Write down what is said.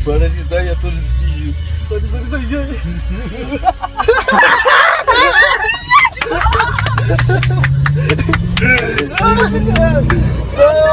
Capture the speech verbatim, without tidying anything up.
Para de dar a todos os bichos. Sorry, sorry, sorry, sorry. Ah!